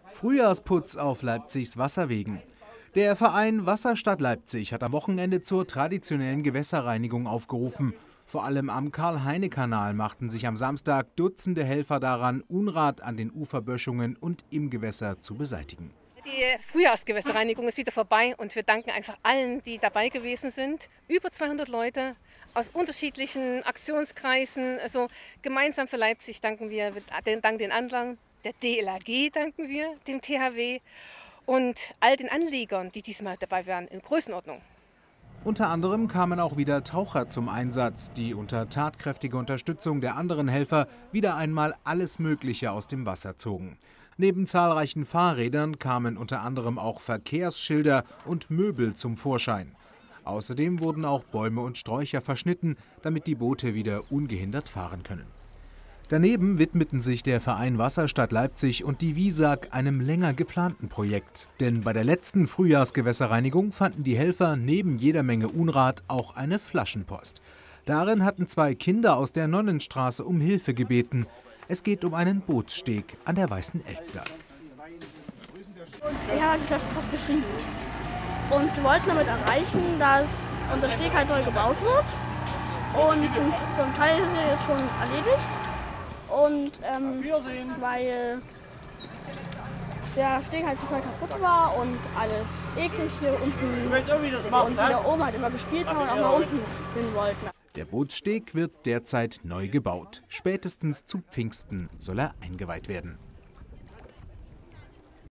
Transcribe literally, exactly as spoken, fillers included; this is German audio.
Frühjahrsputz auf Leipzigs Wasserwegen. Der Verein Wasserstadt Leipzig hat am Wochenende zur traditionellen Gewässerreinigung aufgerufen. Vor allem am Karl-Heine-Kanal machten sich am Samstag Dutzende Helfer daran, Unrat an den Uferböschungen und im Gewässer zu beseitigen. Die Frühjahrsgewässerreinigung ist wieder vorbei und wir danken einfach allen, die dabei gewesen sind. Über zweihundert Leute aus unterschiedlichen Aktionskreisen. Also gemeinsam für Leipzig danken wir, wir danken den Anlagen, der D L A G danken wir, dem T H W und all den Anliegern, die diesmal dabei waren, in Größenordnung. Unter anderem kamen auch wieder Taucher zum Einsatz, die unter tatkräftiger Unterstützung der anderen Helfer wieder einmal alles Mögliche aus dem Wasser zogen. Neben zahlreichen Fahrrädern kamen unter anderem auch Verkehrsschilder und Möbel zum Vorschein. Außerdem wurden auch Bäume und Sträucher verschnitten, damit die Boote wieder ungehindert fahren können. Daneben widmeten sich der Verein Wasserstadt Leipzig und die WISAG einem länger geplanten Projekt. Denn bei der letzten Frühjahrsgewässerreinigung fanden die Helfer neben jeder Menge Unrat auch eine Flaschenpost. Darin hatten zwei Kinder aus der Nonnenstraße um Hilfe gebeten. Es geht um einen Bootssteg an der Weißen Elster. Er hat die Flaschenpost geschrieben. Und wir wollten damit erreichen, dass unser Steg halt neu gebaut wird. Und zum, zum Teil ist er jetzt schon erledigt. Und ähm, weil der Steg halt total kaputt war und alles eklig hier unten und wir oben halt immer gespielt haben und auch nach unten hin wollten. Der Bootssteg wird derzeit neu gebaut. Spätestens zu Pfingsten soll er eingeweiht werden.